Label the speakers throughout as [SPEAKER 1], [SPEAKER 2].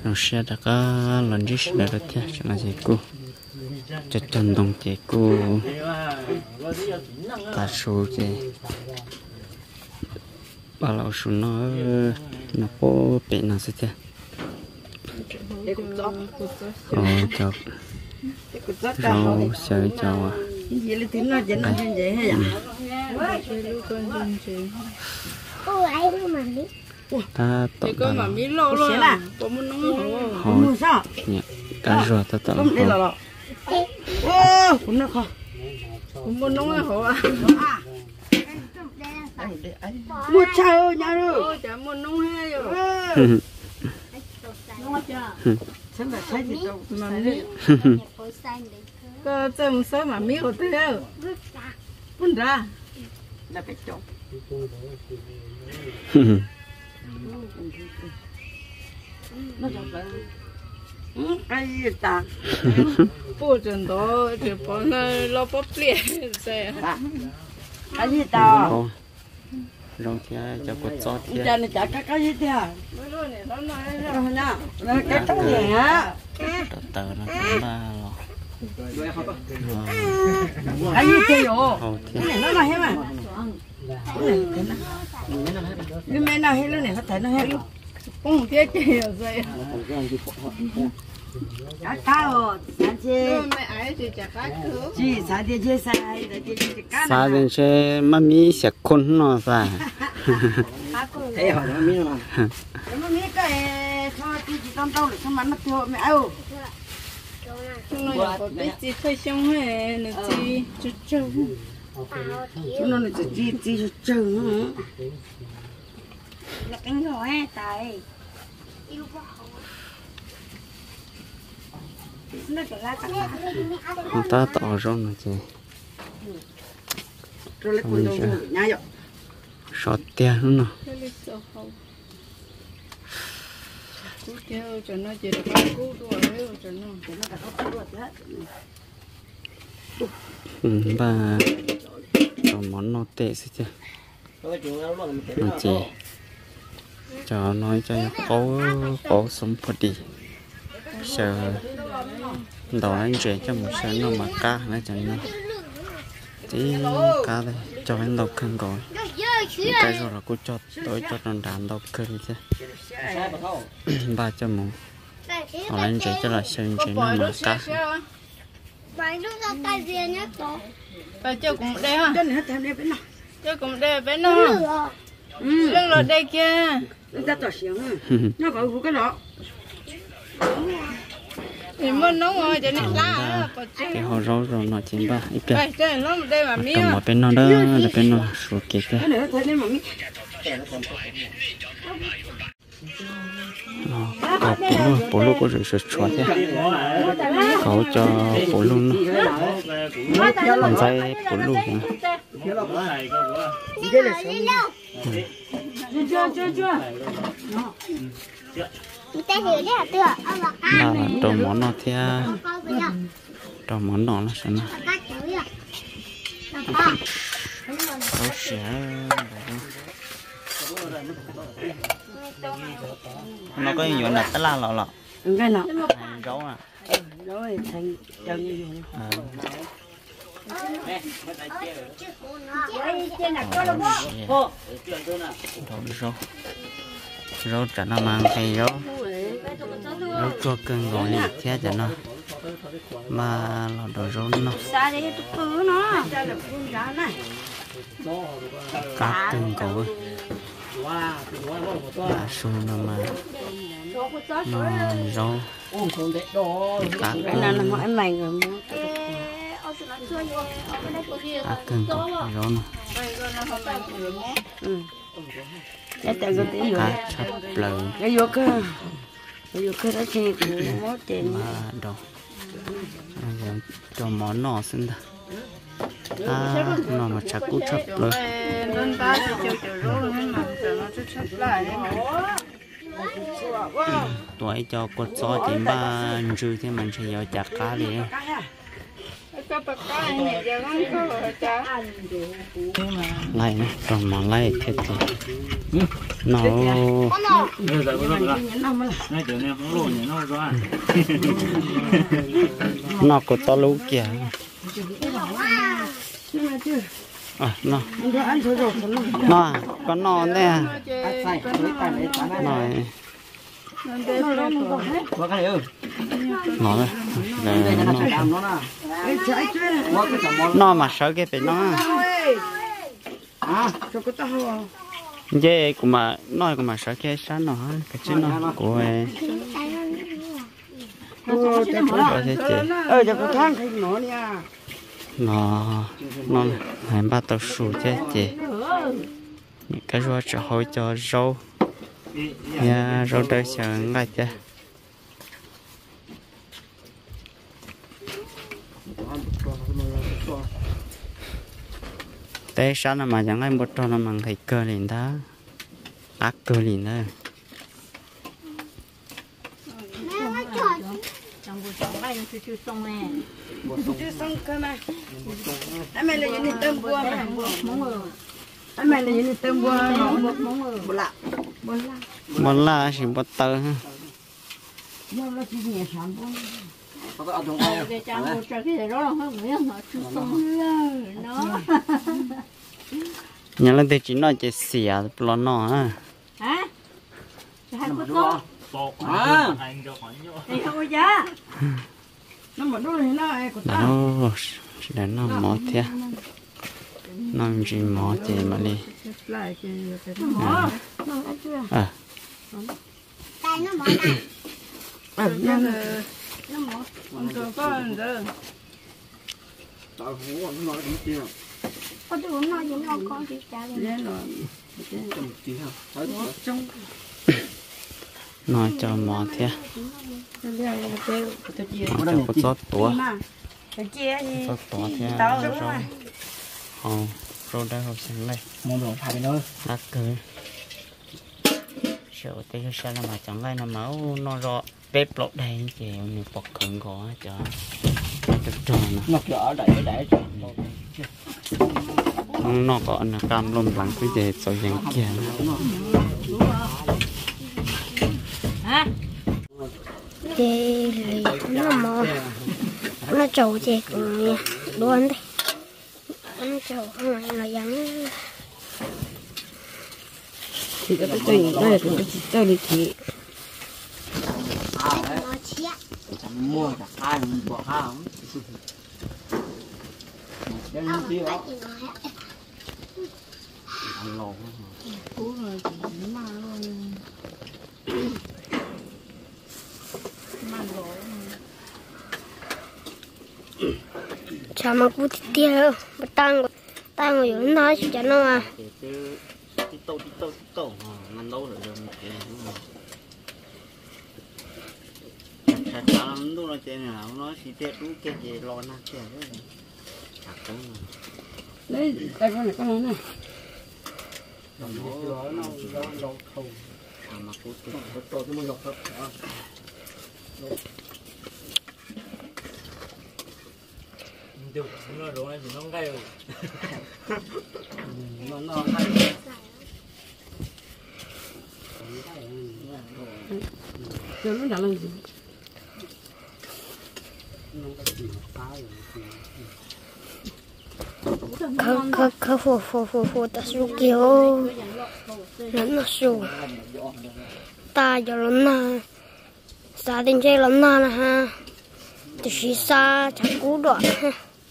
[SPEAKER 1] rồi xe đã có lần trước đã được thế cho nó gì cô cho chân đồng chị cô ta số chị bà lão số nó có bị nó sẽ thế cho rau sợi cho ta tự
[SPEAKER 2] con mà mí lô luôn à có muốn nóng hổ
[SPEAKER 1] cá rùa ta tự hổ
[SPEAKER 2] cũng nó không cũng muốn nóng hổ à mua chào nhà rồi chả muốn nóng hay rồi xem là sai gì đâu mà mí có chồng sớm mà mí của tôi bún ra là cái chỗ nó cái gì ta bố chân đó thì bọn nó lo bắp liền xe cái gì ta
[SPEAKER 1] rong thì cho cột gió thì
[SPEAKER 2] cha này chả cái gì thế à nó nha nó cái gì hả
[SPEAKER 1] tờ nó cũng ba rồi
[SPEAKER 2] cái gì thế rồi cái này nó là hết mà cái mẹ nào hết luôn này nó thấy nó hết luôn không tiếc gì rồi cá cao sáng chế mẹ ấy thì chả cá cứ chỉ sáng chế chế sai để chế cá
[SPEAKER 1] sao đến chế mami sẽ khôn nó ra
[SPEAKER 2] thế hỏi mami mà mami cái cho chị tao tao để cho mắm nó tiêu mẹ ơi chúng nó có biết gì phải xong hết nó chỉ chút chút chúng nó là chỉ chút chút là cái nhỏ ấy tại
[SPEAKER 1] người ta tỏ rong là chị sọt tiền luôn nè bà cho món nó tệ xí chứ nó chị cho nói cho có sống phật đi sợ đầu anh trẻ cho một số nó mà cá nó chẳng nó tí cá đây cho anh đọc khăn gọi cái rồi là cô cho tôi cho nó đàn đọc khăn chứ ba cho một đầu anh trẻ cho là sơn trẻ nó mà cá
[SPEAKER 3] vậy nó ra tay gì nhá tổ
[SPEAKER 2] và cho cũng đây ha cho cũng đây bên nó lưng rồi đây kia ra tỏ xiềng nó có cái đó thì muốn nóng rồi cho nên lá
[SPEAKER 1] cái hồ rau rồi nó chín ba ít
[SPEAKER 2] cái cái nó đây mà miếng
[SPEAKER 1] một bên nó đó là bên nó sụt kia cái có bố luôn có rửa sạch xóa thế có cho bố luôn nó làm phải bố luôn là đồ món nó thì đồ món nó là sao nó sẽ nó có nhiều là tất là lọ
[SPEAKER 2] cái nào
[SPEAKER 1] rau à
[SPEAKER 2] rồi thành chân như
[SPEAKER 1] rau chả nó mang hay rau chua cưng gọi này thế chả nó mà là đồ rau nó
[SPEAKER 2] xa đi cứ nó
[SPEAKER 1] cá cưng cổ bà su nó mà nó rau cá cưng
[SPEAKER 2] là mọi mày rồi
[SPEAKER 1] cá cưng cổ rau nó cá chắp lời
[SPEAKER 2] cái vô cơ đó chị cũng mất tiền
[SPEAKER 1] mà đồ cho món nọ xin ta nó mà chắc cú chắp lời tuổi cho cột gió thì ba rư thì mình sẽ vào chặt cá đi lại nè còn mà lại thế thì nó nó có to lú kìa à nó có nó nè này nó mà sợ cái phải nó dễ cũng mà nói cũng mà sợ cái sáng nó cái chứ nó của em
[SPEAKER 2] cho cái thang nó nha
[SPEAKER 1] nó hay bắt đầu sụt thế chị cái rau trở hồi cho rau ya rau đời sáng ngay chứ té sáng mà chẳng ai một trò nó mang thấy cơ liền đó ác cơ liền đó
[SPEAKER 2] chú xong cơ mà anh mày là những tôm bùa mà anh mày là những tôm bùa bùa lạ
[SPEAKER 1] món là chỉ bột tơ ha
[SPEAKER 2] nhưng nó chỉ nhẹ sáng bùa
[SPEAKER 1] nhà lên thì chỉ nói chỉ xỉa lo nó ha
[SPEAKER 2] hả thì không có giá nó mà đôi nó ai của ta
[SPEAKER 1] đó chỉ là nó mỏ thế nó chỉ mỏ thế mà đi à
[SPEAKER 3] Tay nó bỏ nè.
[SPEAKER 2] nó mỏ còn có rồi
[SPEAKER 3] Có tôi muốn nói những con chị trả lời.
[SPEAKER 1] nó cho mỏ thế nó cho có giót tua giót tua thế rồi rồi đây học sinh này
[SPEAKER 4] mong đồ phải nữa
[SPEAKER 1] ác cười sợ tí sao mà chẳng lai nó máu nó rõ bếp lót đây chị mình bọc khẩn gõ cho tròn
[SPEAKER 4] nó ở để
[SPEAKER 1] nó có là cam lông lắng cái gì rồi dành kia
[SPEAKER 3] Chị nó mò nó trầu chị cũng luôn đi nó trầu không phải là giống
[SPEAKER 2] thì cái tôi đây là tôi đi thị
[SPEAKER 4] mua cả hai bỏ hao đến chi đó ăn lẩu
[SPEAKER 2] cú rồi chỉ mà luôn
[SPEAKER 3] chả mà cú tiêu mà tăng rồi nó nói cho nó à
[SPEAKER 1] tí tô mình lâu rồi chả lắm đâu là chuyện nào nó chỉ tiếc đúng cái gì lo nát cái
[SPEAKER 2] đấy đây con này
[SPEAKER 1] mà cú
[SPEAKER 4] điều nó đồ này thì nó ngay rồi
[SPEAKER 1] nó hay
[SPEAKER 2] rồi nó đã làm gì
[SPEAKER 3] khờ phù ta su kiểu nó su ta cho nó sa đình chơi lắm na ha từ khi xa chắc cú đoạn ha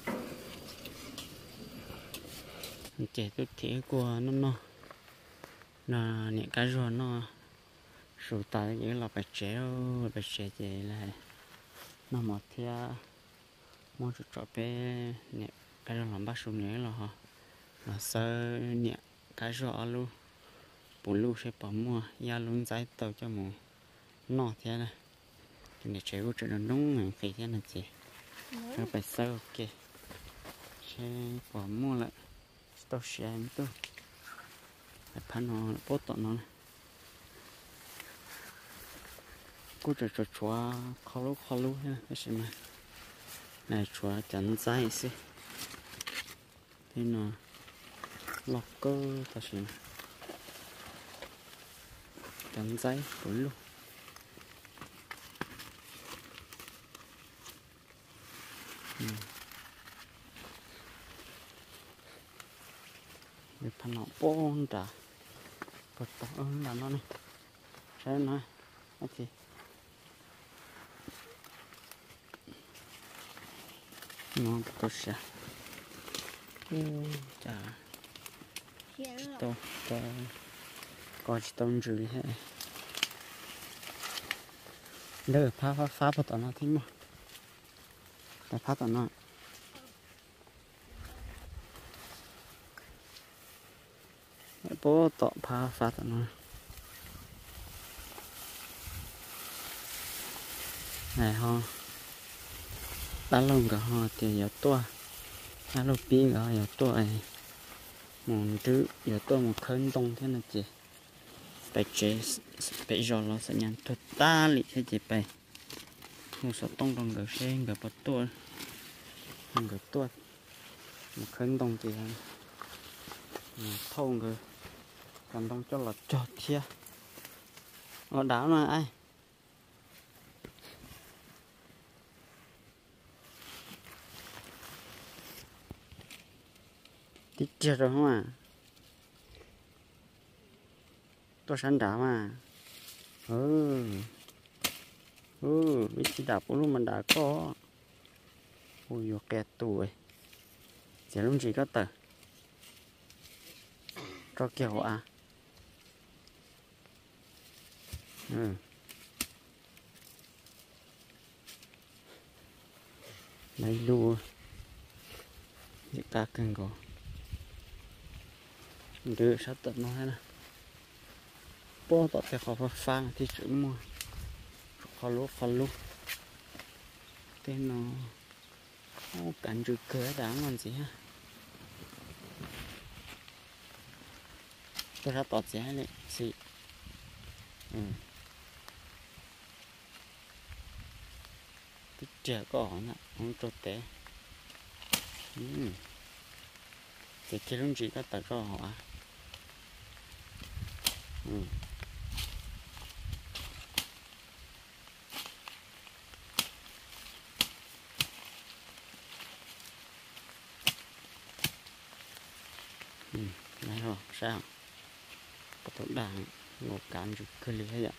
[SPEAKER 1] trẻ tôi thế của nó là những cái rồi nó sụt tại những là phải trẻ gì là nó một theo mua chút trọ bé nè cái rồi làm bát sung nhớ là họ là sơ nè cái rồi luôn bù lu sẽ bỏ mua ya luôn giải tàu cho mù nó thế này thì trẻ của chuyện nó đúng người phải thế này chị nó phải sơ ok sẽ bỏ mua lại tao xem tôi phải phá nó bớt tọt nó này cú trời trời chúa khó lúc ha cái gì mà này chúa chắn dây xí thế nó lọc cơ ta xin chắn dây tối luôn để pan nó bón trả bật tao ơn là nó này sao nó ok nó tốt sao chả tôi có chỉ tông chữ hết đỡ phá vào tao nó thế mà để phá tao nó bố tọ phá tao nó này ho đã lông cả ho thì giờ tua đã lâu pi cả giờ tua này một thứ giờ tua một khơi đông thế này chị phải chế phải rồi nó sẽ nhận thuật ta lì thế chị phải một số tông đồng gửi xe gửi bật tua gửi tua một khơi đông thì thâu gửi còn đông cho là cho chia ở đảo này ai đi chơi rồi không à tôi sẵn đảo mà biết chỉ đảo luôn mình đã có ôi dồi kẹt tuổi chỉ luôn chỉ có tờ cho kiểu à lấy đua những ta cần có đưa sát tận nó hay nè bố tọt cái khó phang thì chữ mua khó lúc tên nó cảnh chữ cửa đáng làm gì ha tôi ra tọt gì hay này xị cái trẻ có nè không trộn té thì cái lúc chỉ có tờ cho họ đấy rồi sao có tổ đảng ngộ cán chụp cơ lý hay ạ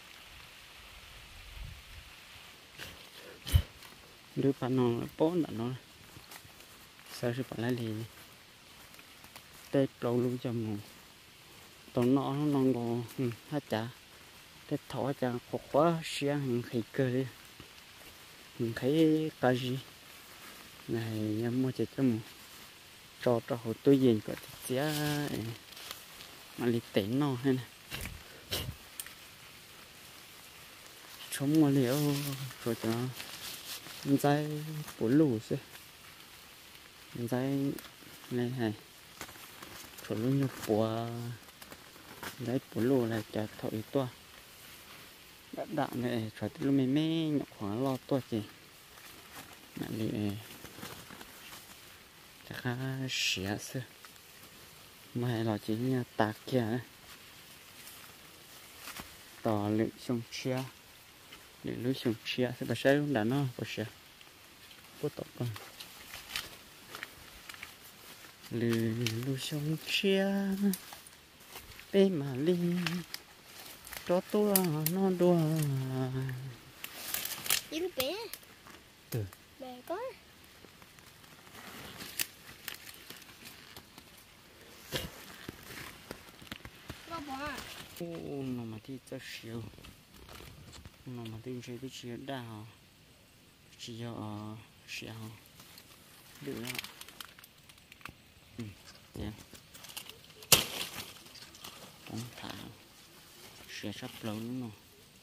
[SPEAKER 1] đưa pan nó bón đã nó sao sẽ phải lấy gì tết lâu luôn cho mù tao nó có hết chả tết thọ chả khó quá xia hình khỉ cơ đi mình thấy cái gì này em mua cho mù cho hồi tôi nhìn có xía mà lịch tỉnh nó hay này sống mà liệu rồi cho dây của lù xí dây này này rồi luôn như của đấy của lù là chả thổi to đã đạn này rồi lúc mê mê nhọc khoảng lo to gì này thì chắc khá xỉa xưa mà là chỉ nhà tạc kia tỏ lượng sông chia lượng lưới sông chia sẽ phải xây luôn đã nó có xe có tỏ con lưới sông chia bé mà linh cho tua nó đua
[SPEAKER 3] Với lúc bé bé có
[SPEAKER 1] nó mà đi cho xíu nó mà đi chơi đi chơi đào chỉ ở xíu được đó dạ con thả sẽ sắp lâu đúng không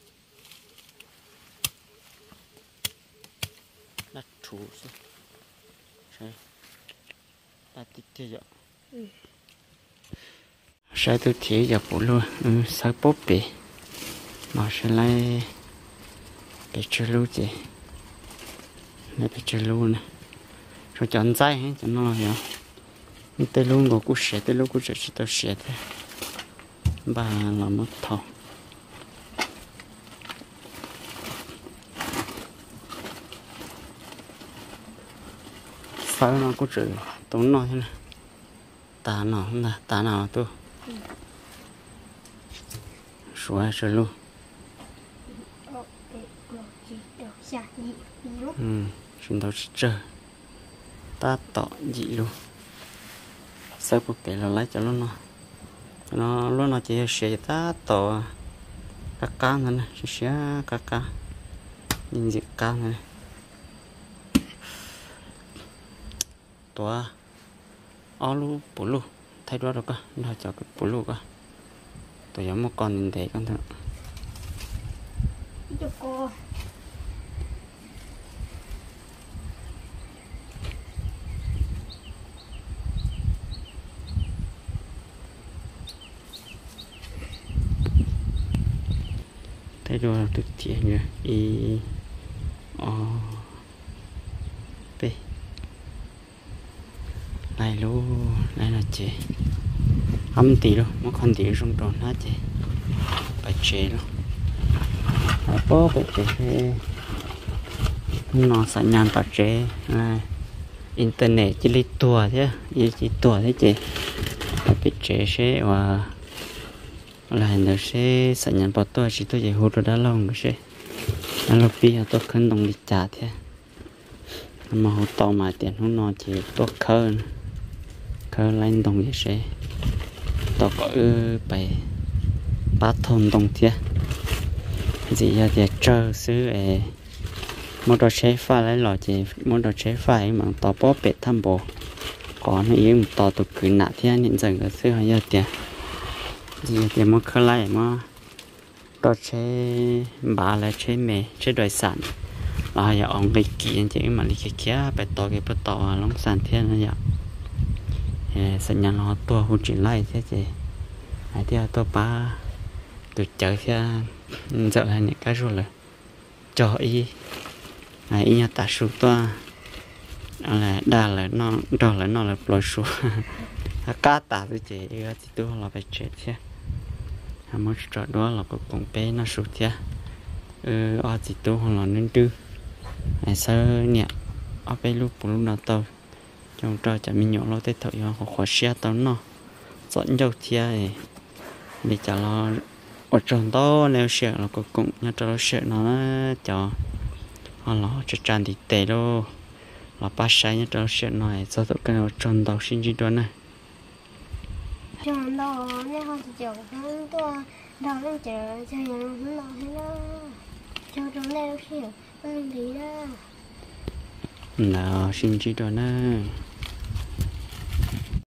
[SPEAKER 1] đặt thủ rồi ta tích thế giờ sai tôi chỉ giờ phụ luôn sai bóp đi mà sẽ lấy để chơi luôn chị này phải chơi luôn này rồi chọn dây hết cho nó hiểu tê luôn của cú sẻ tê luôn cú sẻ chỉ tao sẻ thế bà làm mất thầu sao nó có chữ tốn nói thế này ta nào tôi xóa rồi luôn chúng ta sẽ chơi ta tỏ dị luôn sao có kể là lấy cho nó lúc nó chỉ sẽ ta tỏ các cá này sẽ các cá nhìn gì cá này tỏ alu bulu thay đó được cả nó cho cái bulu cả tôi giống một con nhìn thấy con thằng thay đó là thực tiễn rồi y p này luôn này là chị âm tí luôn một con tí trong tròn hết chị phải chế luôn phải bó phải chế nó sẽ nhàn phải chế internet chỉ lấy tua thế chỉ tua thế chị phải chế sẽ và là nó sẽ nhàn bảo tôi chỉ tôi chỉ hút rồi đã lâu rồi sẽ nó lúc bây giờ tôi khấn đồng đi trả thế mà hút to mà tiền hút nó chỉ tôi khơi lên đồng gì sẽ tao có bài bát thôn đồng thiệt gì giờ thì chơi xứ một đồ chế pha lấy lò chỉ một đồ chế pha mà tao bó bệt thăm bộ có nó yếu tao tụt cứ nạt thiệt nên giờ cái xứ hay giờ tiền gì thì một khơi lại mà đồ chế bà là chế mè chế đòi sản là giờ ông cái kia chỉ mà cái kia bài to cái bài to lắm sản thiệt nó giờ sinh nhật nó tua hút chuyện lại thế chị thì tôi ba từ chơi thì giờ là những cái rồi là cho y nhà ta số tua là đa là nó đó là nó là lối số cá ta với chị thì tôi là phải chết chứ một trò đó là có cùng bé nó số chứ ở chị tôi là nên tư sao nhỉ ở bên lúc nào tôi trong trò chả mình nhỏ lo tới thời họ khó xe tao nó dẫn dâu thia để cho nó ở trong đó nếu xe là cũng nhà cho nó xe nó cho họ lo cho tràn thì tệ đâu là ba sai nhà cho nó xe này cho tụi cái ở trong đó xin chỉ đó này
[SPEAKER 3] trong đó nếu không thì chờ không tôi đâu nó chờ cho nhà nó hay đó cho trong đây đâu xe đi đó
[SPEAKER 1] nào xin chỉ đó này